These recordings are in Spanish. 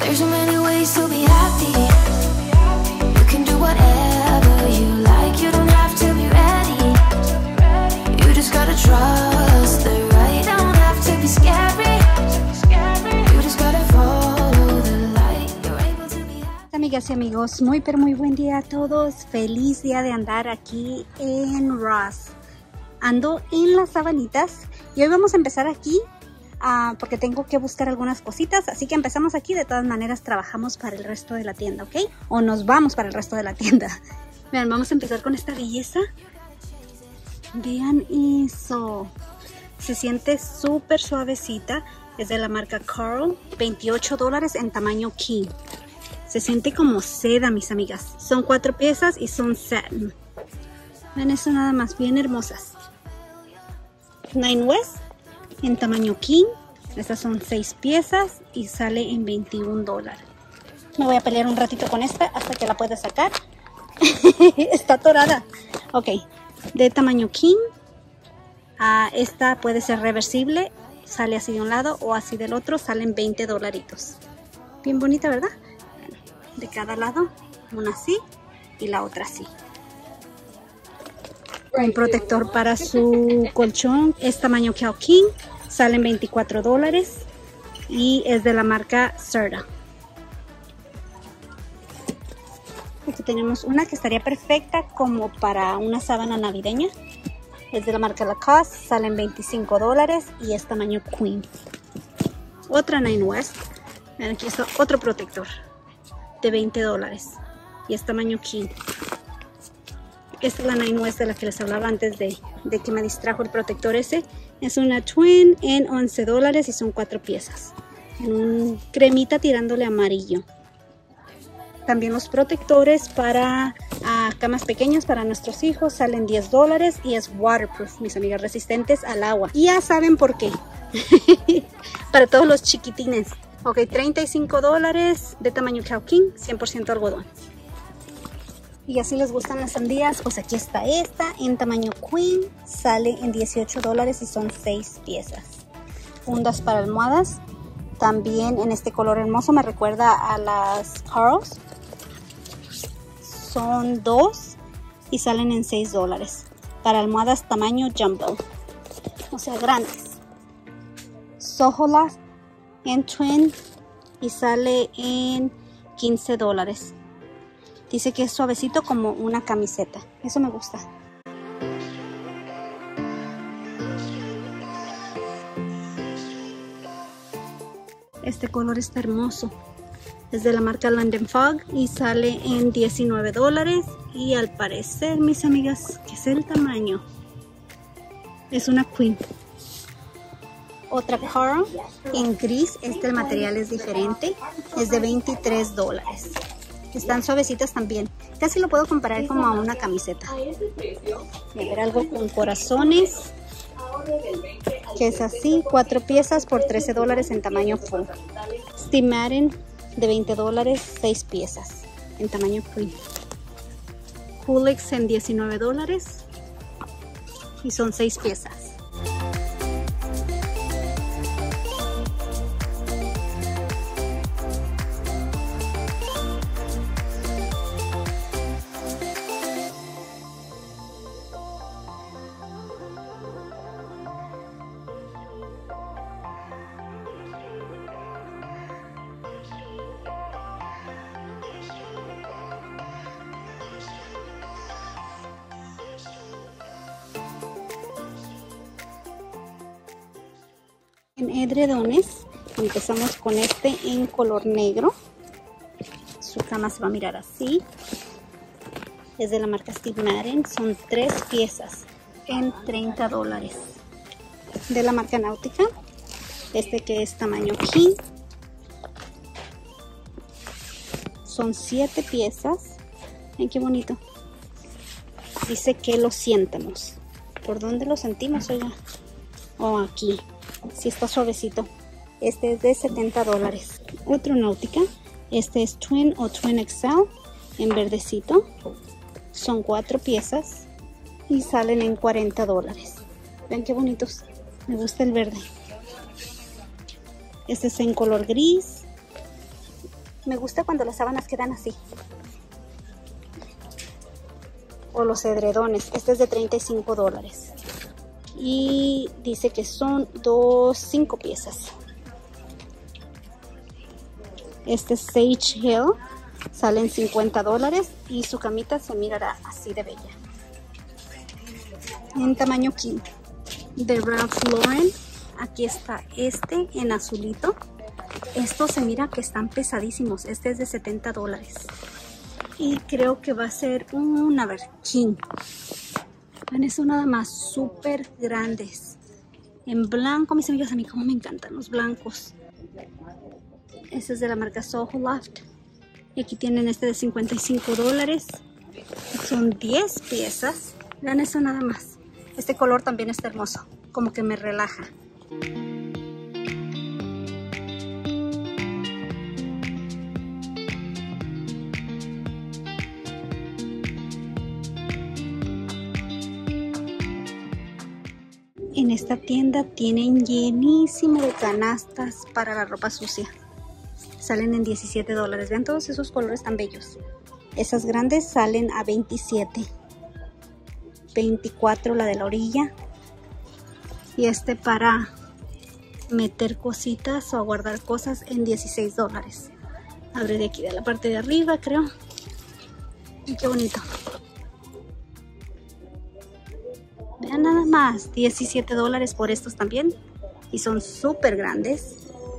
There's so many ways to be happy. You can do whatever you like. You don't have to be ready. You just gotta trust the right. Don't have to be scary. You just gotta follow the light. You're able to be happy. Amigas y amigos, muy pero muy buen día a todos. Feliz día de andar aquí en Ross. Ando en las Sabanitas y hoy vamos a empezar aquí porque tengo que buscar algunas cositas, así que empezamos aquí. De todas maneras trabajamos para el resto de la tienda, ¿ok? O nos vamos para el resto de la tienda. Vean, vamos a empezar con esta belleza. Vean eso, se siente súper suavecita. Es de la marca Carl, $28 en tamaño king. Se siente como seda, mis amigas. Son 4 piezas y son satin. Vean eso nada más, bien hermosas. Nine West en tamaño king. Estas son 6 piezas y sale en $21. Me voy a pelear un ratito con esta hasta que la pueda sacar. Está atorada. Ok, de tamaño king. Esta puede ser reversible. Sale así de un lado o así del otro. Salen $20. Bien bonita, ¿verdad? De cada lado, una así y la otra así. Un protector para su colchón es tamaño king, salen $24 y es de la marca Serta. Aquí tenemos una que estaría perfecta como para una sábana navideña. Es de la marca Lacoste, salen $25 y es tamaño queen. Otra Nine West, aquí está otro protector de $20 y es tamaño king. Esta es la Nine West de la que les hablaba antes de que me distrajo el protector ese. Es una twin en $11 y son 4 piezas. En un cremita tirándole amarillo. También los protectores para camas pequeñas para nuestros hijos salen $10 y es waterproof, mis amigas, resistentes al agua. Y ya saben por qué. Para todos los chiquitines. Ok, $35 de tamaño king, 100% algodón. Y así les gustan las sandías, pues aquí está esta en tamaño queen, sale en $18 y son 6 piezas. Fundas para almohadas, también en este color hermoso, me recuerda a las Carls. Son 2 y salen en $6. Para almohadas tamaño jumbo, o sea grandes. Soholas en twin y sale en $15. Dice que es suavecito como una camiseta. Eso me gusta. Este color está hermoso. Es de la marca London Fog y sale en $19. Y al parecer, mis amigas, que es el tamaño, es una queen. Otra Carl en gris. El material es diferente. Es de $23. Están suavecitas también. Casi lo puedo comparar como a una camiseta. A ver, algo con corazones. Que es así. 4 piezas por $13 en tamaño full. Steve Madden de $20. 6 piezas en tamaño queen. Pulix en $19. Y son 6 piezas. En edredones empezamos con este en color negro. Su cama se va a mirar así. Es de la marca Steve Madden. Son 3 piezas en $30. De la marca Náutica. Este que es tamaño king. Son 7 piezas. Ven qué bonito. Dice que lo sientamos. ¿Por dónde lo sentimos, oiga? Oh, aquí. Sí, está suavecito. Este es de $70. Otro Náutica. Este es Twin o Twin XL en verdecito. Son 4 piezas y salen en $40. Vean qué bonitos. Me gusta el verde. Este es en color gris. Me gusta cuando las sábanas quedan así. O los edredones. Este es de $35. Y dice que son 5 piezas. Este Sage Hill sale en $50 y su camita se mirará así de bella. En tamaño king. De Ralph Lauren. Aquí está este en azulito. Estos se mira que están pesadísimos. Este es de $70. Y creo que va a ser a ver, king. Ven, eso nada más, súper grandes. En blanco, mis amigas, a mí como me encantan los blancos. Este es de la marca Soho Loft. Y aquí tienen este de $55. Son 10 piezas. Vean eso nada más. Este color también está hermoso. Como que me relaja. En esta tienda tienen llenísimo de canastas para la ropa sucia. Salen en $17. Vean todos esos colores tan bellos. Esas grandes salen a $27. $24 la de la orilla. Y este para meter cositas o guardar cosas en $16. Abre de aquí de la parte de arriba, creo. Y qué bonito. Vean nada más, $17 por estos también. Y son súper grandes.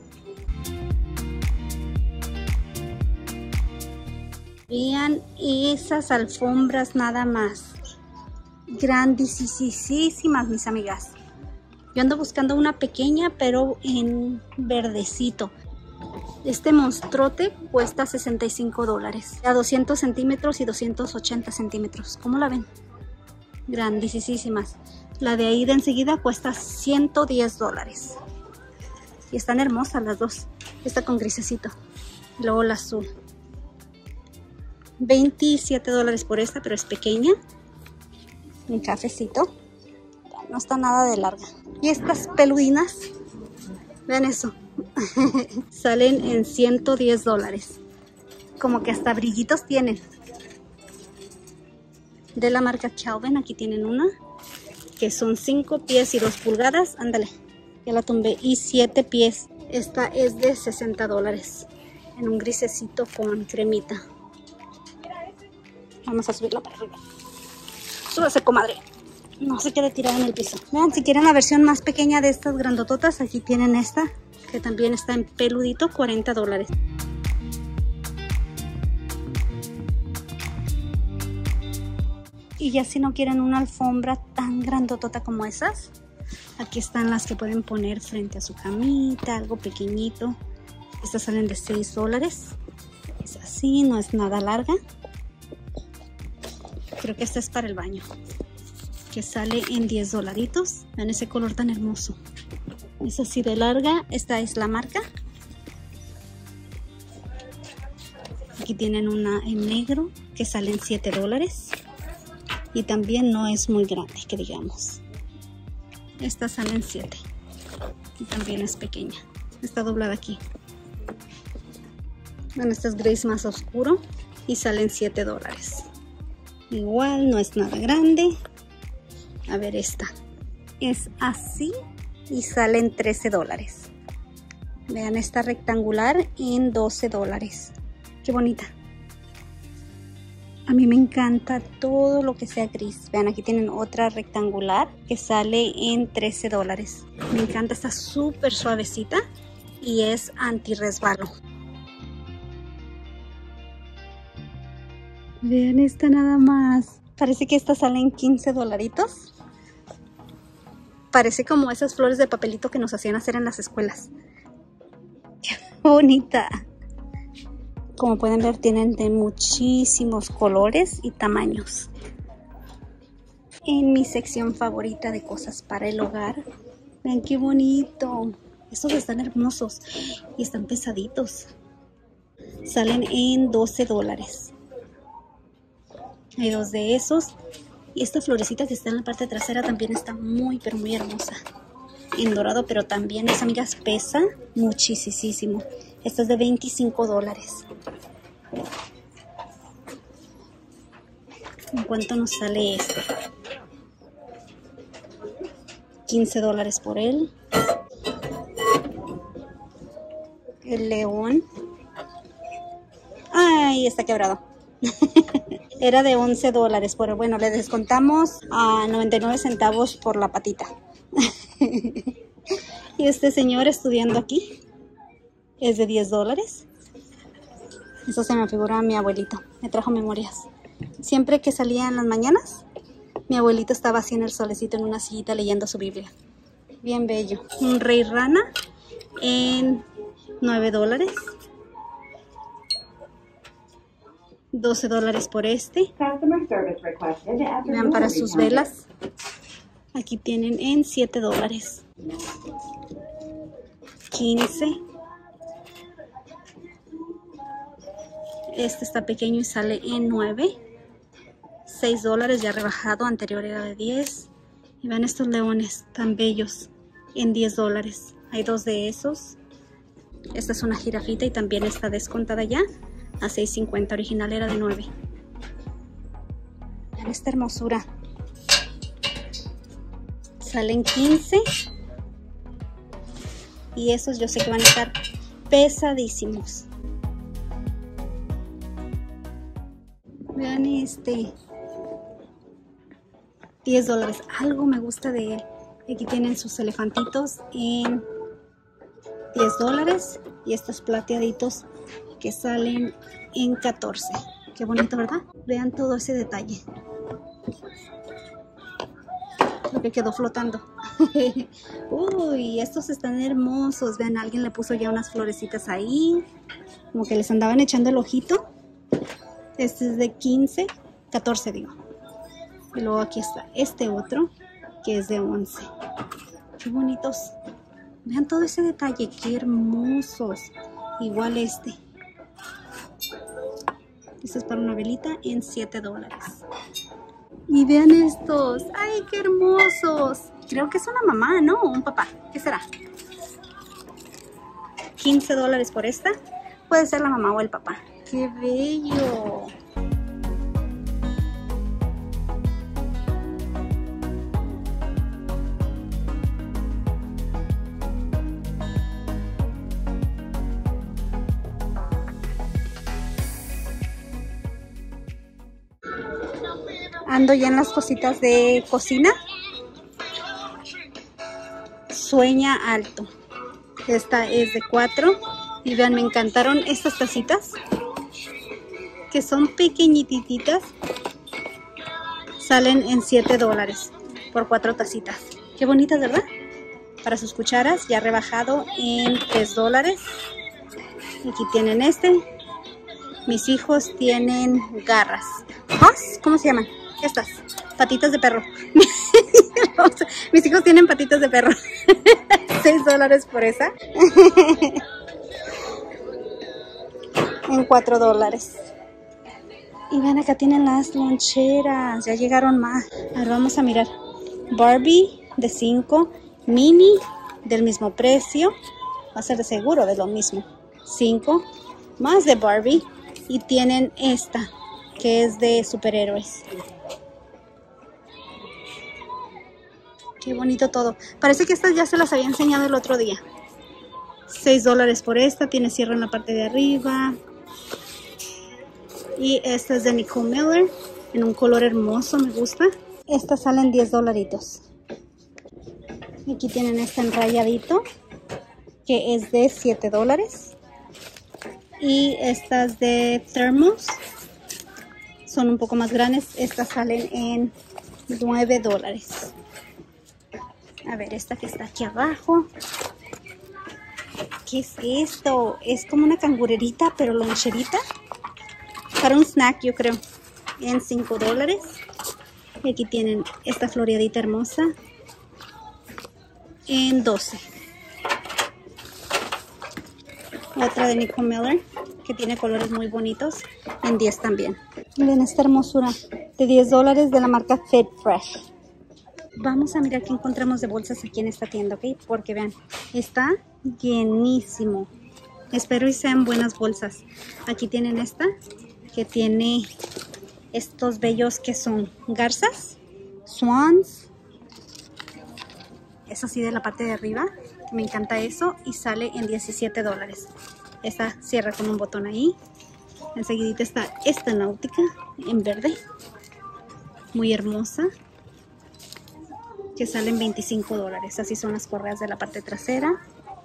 Vean esas alfombras nada más. Grandísimas, mis amigas. Yo ando buscando una pequeña, pero en verdecito. Este monstruote cuesta $65. A 200 centímetros y 280 centímetros. ¿Cómo la ven? Grandísimas. La de ahí de enseguida cuesta $110. Y están hermosas las dos. Esta con grisecito. Y luego la azul. $27 por esta, pero es pequeña. Un cafecito. No está nada de larga. Y estas peludinas. Vean eso. Salen en $110. Como que hasta brillitos tienen. De la marca Calvin, aquí tienen una que son 5 pies y 2 pulgadas. Ándale, ya la tumbé. Y 7 pies. Esta es de $60 en un grisecito con cremita. Vamos a subirla para arriba. Súbase, comadre. No se quede tirada en el piso. Vean, si quieren la versión más pequeña de estas grandototas, aquí tienen esta que también está en peludito, $40. Y ya si no quieren una alfombra tan grandotota como esas, aquí están las que pueden poner frente a su camita, algo pequeñito. Estas salen de $6. Es así, no es nada larga. Creo que esta es para el baño, que sale en $10. Vean ese color tan hermoso. Es así de larga. Esta es la marca. Aquí tienen una en negro que sale en $7. Y también no es muy grande, que digamos. Esta sale en $7. Y también es pequeña. Está doblada aquí. Bueno, esta es gris más oscuro y sale en $7. Igual no es nada grande. A ver, esta es así y sale en $13. Vean esta rectangular en $12. Qué bonita. A mí me encanta todo lo que sea gris. Vean, aquí tienen otra rectangular que sale en $13. Me encanta, está súper suavecita y es anti-resbalo. Vean esta nada más. Parece que esta sale en $15. Parece como esas flores de papelito que nos hacían hacer en las escuelas. ¡Qué bonita! Como pueden ver, tienen de muchísimos colores y tamaños. En mi sección favorita de cosas para el hogar. Vean qué bonito. Estos están hermosos y están pesaditos. Salen en $12. Hay dos de esos. Y esta florecita que está en la parte trasera también está muy, pero muy hermosa. En dorado, pero también, mis amigas, pesa muchísimo. Esto es de $25. ¿En cuánto nos sale este? $15 por él. El león. Ay, está quebrado. Era de $11, pero bueno, le descontamos a 99 centavos por la patita. Y este señor estudiando aquí es de $10. Eso se me figura a mi abuelito. Me trajo memorias. Siempre que salía en las mañanas, mi abuelito estaba así en el solecito en una sillita leyendo su Biblia. Bien bello. Un rey rana en $9. $12 por este. Vean, para sus velas. Aquí tienen en $7. 15. Este está pequeño y sale en 9. $6 ya rebajado, anterior era de 10. Y vean estos leones tan bellos en $10. Hay dos de esos. Esta es una jirafita y también está descontada ya a $6.50, original era de 9. Vean esta hermosura. Salen 15. Y esos yo sé que van a estar pesadísimos. Vean este. $10. Algo me gusta de él. Aquí tienen sus elefantitos en $10. Y estos plateaditos que salen en 14. Qué bonito, ¿verdad? Vean todo ese detalle. Lo que quedó flotando. Uy, estos están hermosos. Vean, alguien le puso ya unas florecitas ahí. Como que les andaban echando el ojito. Este es de 14 digo. Y luego aquí está este otro que es de 11. Qué bonitos. Vean todo ese detalle, qué hermosos. Igual este. Este es para una velita en $7. Y vean estos. ¡Ay, qué hermosos! Creo que es una mamá, ¿no? O un papá. ¿Qué será? $15 por esta. Puede ser la mamá o el papá. ¡Qué bello! Ando ya en las cositas de cocina. Sueña alto. Esta es de 4. Y vean, me encantaron estas tacitas, que son pequeñititas. Salen en $7 por 4 tacitas. Qué bonitas, ¿verdad? Para sus cucharas, ya rebajado en $3. Aquí tienen este. Mis hijos tienen garras. ¿Cómo se llaman? Estas, patitas de perro. Mis hijos tienen patitas de perro. $6 por esa. En $4. Y vean, acá tienen las loncheras. Ya llegaron más. Ahora vamos a mirar. Barbie de 5. Mini del mismo precio. Va a ser de seguro de lo mismo. 5. Más de Barbie. Y tienen esta, que es de superhéroes. Qué bonito todo. Parece que estas ya se las había enseñado el otro día. $6 por esta. Tiene cierre en la parte de arriba. Y esta es de Nicole Miller. En un color hermoso, me gusta. Estas salen $10. Aquí tienen esta en rayadito, que es de $7. Y estas de Thermos son un poco más grandes. Estas salen en $9. A ver, esta que está aquí abajo. ¿Qué es esto? Es como una cangurerita, pero loncherita. Para un snack, yo creo. En $5. Y aquí tienen esta floreadita hermosa. En $12. Otra de Nicole Miller, que tiene colores muy bonitos. En $10 también. Miren esta hermosura. De $10 de la marca Fit Fresh. Vamos a mirar qué encontramos de bolsas aquí en esta tienda, ¿ok? Porque vean, está llenísimo. Espero y sean buenas bolsas. Aquí tienen esta que tiene estos bellos que son garzas, swans. Es así de la parte de arriba. Me encanta eso y sale en $17. Esta cierra con un botón ahí. Enseguidita está esta náutica en verde. Muy hermosa. Que sale en $25. Así son las correas de la parte trasera.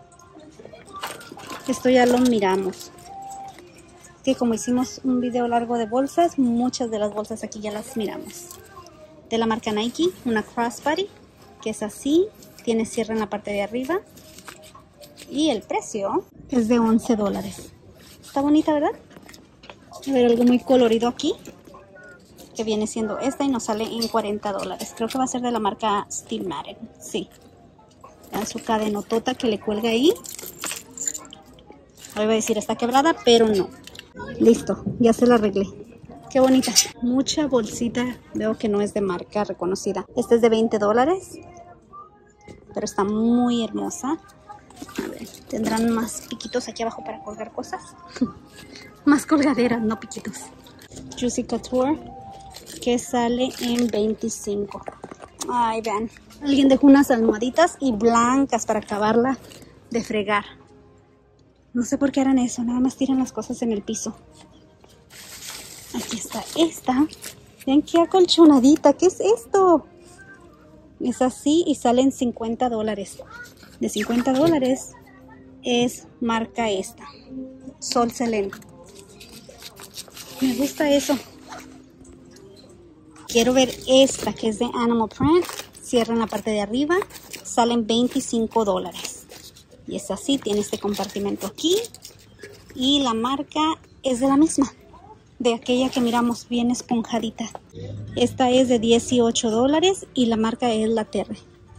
Esto ya lo miramos. Que como hicimos un video largo de bolsas, muchas de las bolsas aquí ya las miramos. De la marca Nike, una crossbody, que es así. Tiene cierre en la parte de arriba. Y el precio es de $11. Está bonita, ¿verdad? A ver, algo muy colorido aquí. Que viene siendo esta y nos sale en $40. Creo que va a ser de la marca Steve Madden. Sí. Vean su cadenotota que le cuelga ahí. Hoy voy a decir está quebrada, pero no. Listo, ya se la arreglé. Qué bonita. Mucha bolsita. Veo que no es de marca reconocida. Esta es de $20. Pero está muy hermosa. A ver, tendrán más piquitos aquí abajo para colgar cosas. Más colgaderas, no piquitos. Juicy Couture, que sale en $25. Ay, vean. Alguien dejó unas almohaditas y blancas para acabarla de fregar. No sé por qué harán eso, nada más tiran las cosas en el piso. Aquí está esta. Vean qué acolchonadita, ¿qué es esto? Es así y salen $50. De $50 es marca esta. Sol Selene. Me gusta eso. Quiero ver esta que es de Animal Print. Cierra en la parte de arriba. Salen $25. Y es así, tiene este compartimento aquí. Y la marca es de la misma. De aquella que miramos bien esponjadita. Esta es de $18 y la marca es la Terre.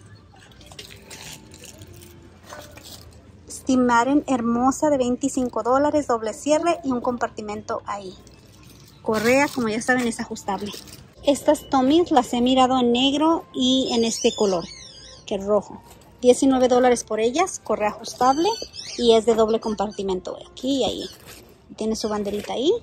Steve Madden hermosa de $25, doble cierre y un compartimento ahí. Correa, como ya saben, es ajustable. Estas Tommy's las he mirado en negro y en este color, que es rojo. $19 por ellas, correa ajustable y es de doble compartimento aquí y ahí. Tiene su banderita ahí.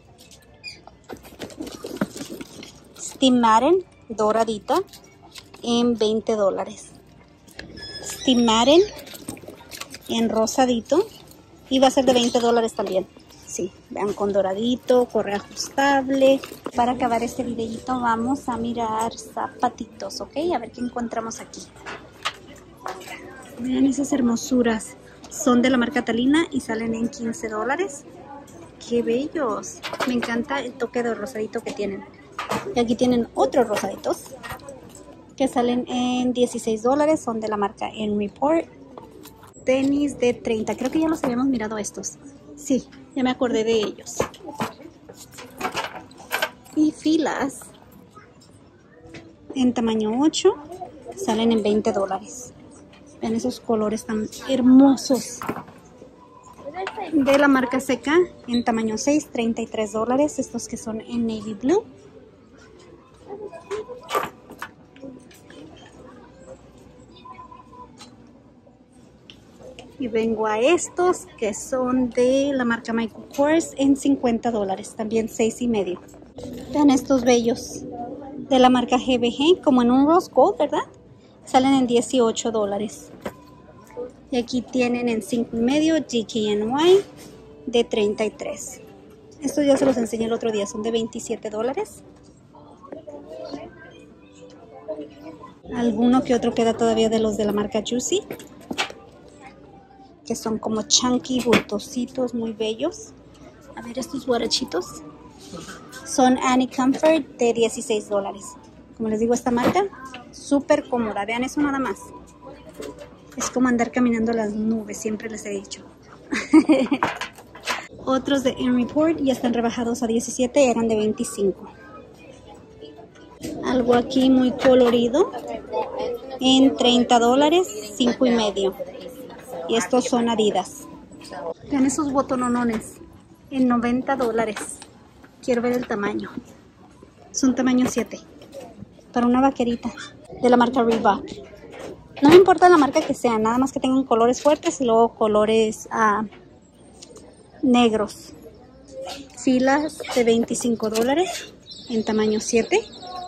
Steve Madden doradita en $20. Steve Madden en rosadito y va a ser de $20 también. Sí, vean, con doradito, correa ajustable. Para acabar este videito vamos a mirar zapatitos, ¿ok? A ver qué encontramos aquí. Vean esas hermosuras. Son de la marca Talina y salen en $15. ¡Qué bellos! Me encanta el toque de rosadito que tienen. Y aquí tienen otros rosaditos que salen en $16. Son de la marca Henry Port. Tenis de 30. Creo que ya los habíamos mirado estos. Sí, ya me acordé de ellos. Y filas en tamaño 8 salen en $20. Vean esos colores tan hermosos. De la marca Seca en tamaño 6, $33. Estos que son en navy blue. Y vengo a estos que son de la marca Michael Kors en $50. También 6,5. Vean estos bellos. De la marca GBG, como en un rose gold, ¿verdad? Salen en $18. Y aquí tienen en 5,5 GKNY de $33. Estos ya se los enseñé el otro día, son de $27. Alguno que otro queda todavía de los de la marca Juicy, que son como chunky, bultositos, muy bellos. A ver, estos guarachitos son Annie Comfort de $16. Como les digo, esta marca súper cómoda. Vean eso nada más. Es como andar caminando las nubes, siempre les he dicho. Otros de Henry Port ya están rebajados a 17, eran de 25. Algo aquí muy colorido en $30, 5,5. Y estos son Adidas. Vean esos botonones en $90. Quiero ver el tamaño. Son tamaño 7. Para una vaquerita de la marca Reebok. No me importa la marca que sea, nada más que tengan colores fuertes y luego colores negros. Filas de $25 en tamaño 7.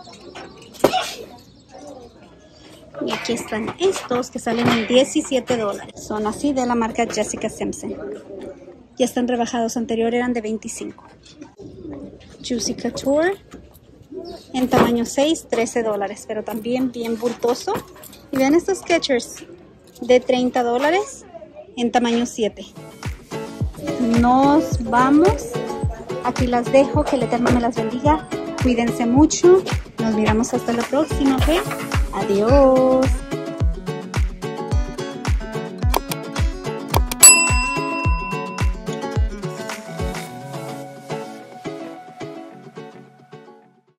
Y aquí están estos que salen en $17. Son así, de la marca Jessica Simpson. Ya están rebajados, anterior eran de 25. Juicy Couture en tamaño 6, $13, pero también bien bultoso. Y vean estos Skechers de $30 en tamaño 7. Nos vamos. Aquí las dejo, que el Eterno me las bendiga. Cuídense mucho. Nos miramos hasta la próxima, ¿ok? Adiós.